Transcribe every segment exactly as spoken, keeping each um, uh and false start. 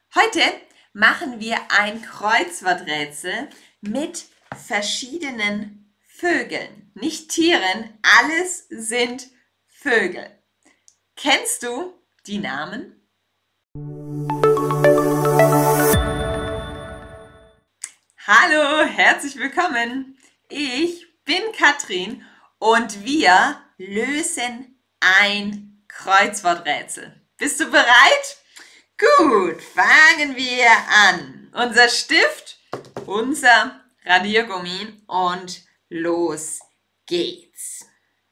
Heute machen wir ein Kreuzworträtsel mit verschiedenen Vögeln. Nicht Tieren, alles sind Vögel. Kennst du die Namen? Hallo, herzlich willkommen. Ich bin Katrin und wir lösen ein Kreuzworträtsel. Bist du bereit? Gut, fangen wir an. Unser Stift, unser Radiergummi und los geht's.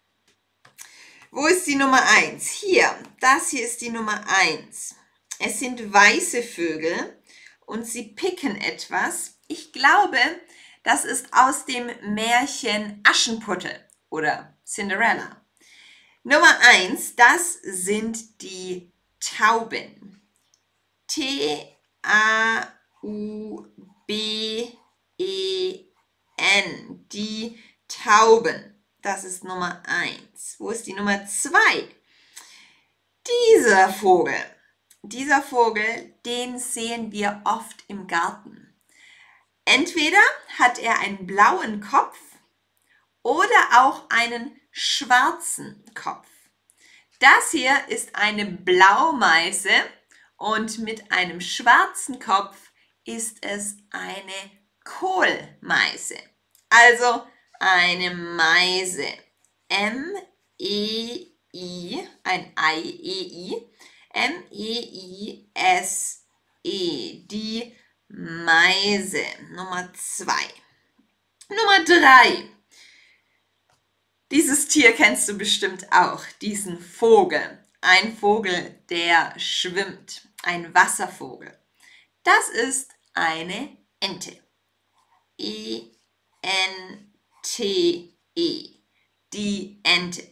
Wo ist die Nummer eins? Hier, das hier ist die Nummer eins. Es sind weiße Vögel und sie picken etwas. Ich glaube, das ist aus dem Märchen Aschenputtel oder Cinderella. Nummer eins, das sind die Tauben. T A U B E N, die Tauben. Das ist Nummer eins. Wo ist die Nummer zwei? Dieser Vogel. Dieser Vogel, den sehen wir oft im Garten. Entweder hat er einen blauen Kopf oder auch einen schwarzen Kopf. Das hier ist eine Blaumeise. Und mit einem schwarzen Kopf ist es eine Kohlmeise. Also eine Meise. M E I, ein I, E I, M E I S E, die Meise. Nummer zwei. Nummer drei. Dieses Tier kennst du bestimmt auch, diesen Vogel. Ein Vogel, der schwimmt, ein Wasservogel. Das ist eine Ente. E N T E, die Ente.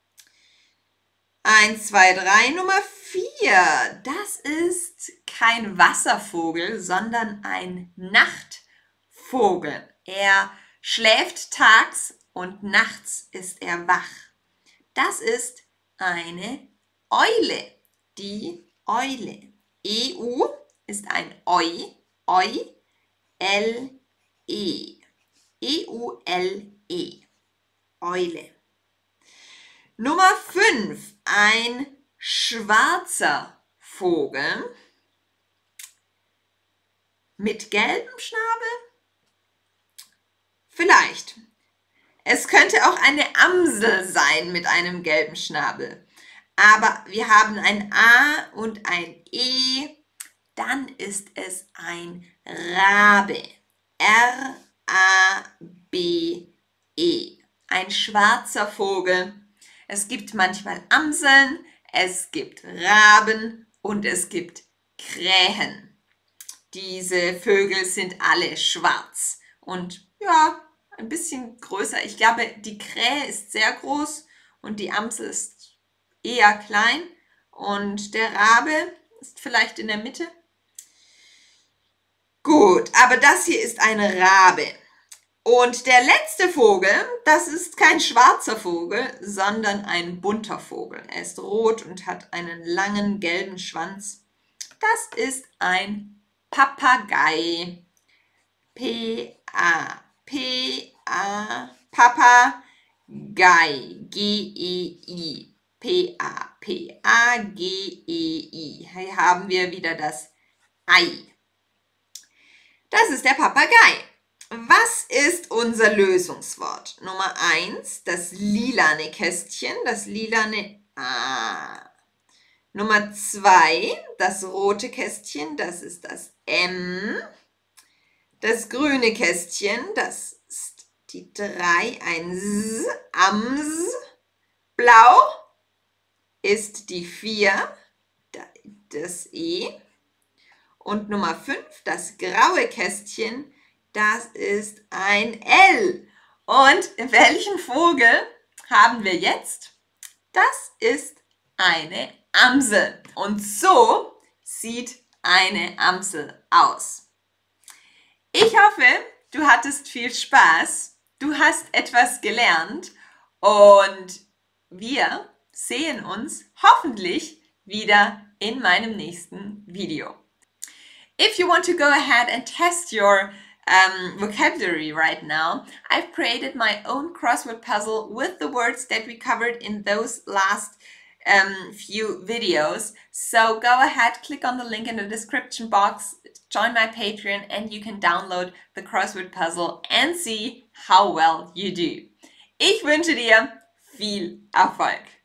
Eins, zwei, drei, Nummer vier. Das ist kein Wasservogel, sondern ein Nachtvogel. Er schläft tags und nachts ist er wach. Das ist eine Eule, die Eule. E U ist ein Eu, Eu, L E. E U L E. Eule. Nummer fünf, ein schwarzer Vogel mit gelbem Schnabel? Vielleicht. Es könnte auch eine Amsel sein mit einem gelben Schnabel. Aber wir haben ein A und ein E, dann ist es ein Rabe. R A B E. Ein schwarzer Vogel. Es gibt manchmal Amseln, es gibt Raben und es gibt Krähen. Diese Vögel sind alle schwarz und ja, ein bisschen größer. Ich glaube, die Krähe ist sehr groß und die Amsel ist eher klein und der Rabe ist vielleicht in der Mitte. Gut, aber das hier ist eine Rabe. Und der letzte Vogel, das ist kein schwarzer Vogel, sondern ein bunter Vogel. Er ist rot und hat einen langen gelben Schwanz. Das ist ein Papagei. P A P A, Papagei, G E I. P A P A G E I. Hier haben wir wieder das Ei. Das ist der Papagei. Was ist unser Lösungswort? Nummer eins, das lilane Kästchen, das lilane A. Nummer zwei, das rote Kästchen, das ist das M. Das grüne Kästchen, das ist die drei, ein S, Ams. Blau ist die vier, das E. Und Nummer fünf, das graue Kästchen, das ist ein L. Und welchen Vogel haben wir jetzt? Das ist eine Amsel. Und so sieht eine Amsel aus. Ich hoffe, du hattest viel Spaß, du hast etwas gelernt und wir sehen uns hoffentlich wieder in meinem nächsten Video. If you want to go ahead and test your um, vocabulary right now, I've created my own crossword puzzle with the words that we covered in those last um, few videos. So go ahead, click on the link in the description box, join my Patreon, and you can download the crossword puzzle and see how well you do. Ich wünsche dir viel Erfolg!